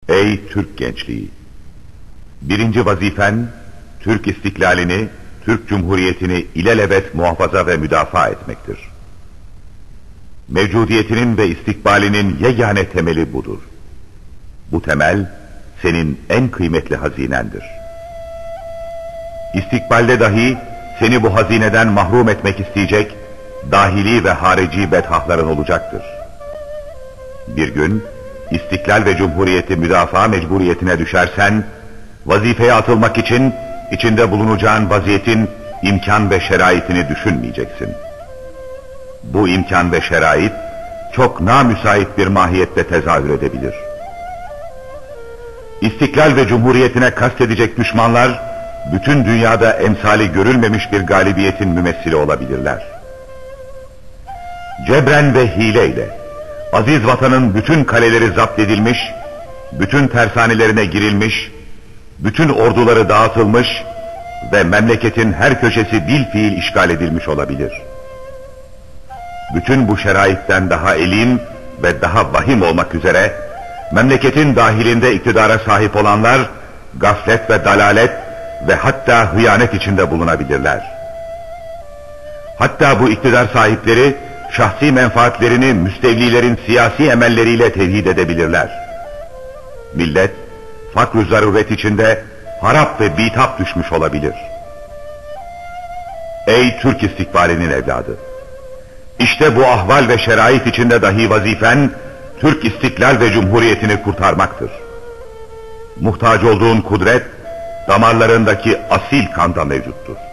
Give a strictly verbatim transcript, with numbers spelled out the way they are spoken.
Ey Türk gençliği! Birinci vazifen, Türk istiklalini, Türk Cumhuriyeti'ni ilelebet muhafaza ve müdafaa etmektir. Mevcudiyetinin ve istikbalinin yegane temeli budur. Bu temel, senin en kıymetli hazinendir. İstikbalde dahi seni bu hazineden mahrum etmek isteyecek, dahili ve harici bedhahların olacaktır. Bir gün, İstiklal ve Cumhuriyeti müdafaa mecburiyetine düşersen, vazifeye atılmak için içinde bulunacağın vaziyetin imkan ve şeraitini düşünmeyeceksin. Bu imkan ve şerait çok namüsait bir mahiyette tezahür edebilir. İstiklal ve Cumhuriyetine kastedecek düşmanlar, bütün dünyada emsali görülmemiş bir galibiyetin mümessili olabilirler. Cebren ve hileyle aziz vatanın bütün kaleleri zapt edilmiş, bütün tersanelerine girilmiş, bütün orduları dağıtılmış ve memleketin her köşesi bil fiil işgal edilmiş olabilir. Bütün bu şeraitten daha elim ve daha vahim olmak üzere, memleketin dahilinde iktidara sahip olanlar, gaflet ve dalalet ve hatta hıyanet içinde bulunabilirler. Hatta bu iktidar sahipleri, şahsi menfaatlerini müstevlilerin siyasi emelleriyle tevhid edebilirler. Millet, fakr-ı zaruret içinde harap ve bitap düşmüş olabilir. Ey Türk istikbalinin evladı! İşte bu ahval ve şerait içinde dahi vazifen, Türk istiklal ve cumhuriyetini kurtarmaktır. Muhtaç olduğun kudret, damarlarındaki asil kanda mevcuttur.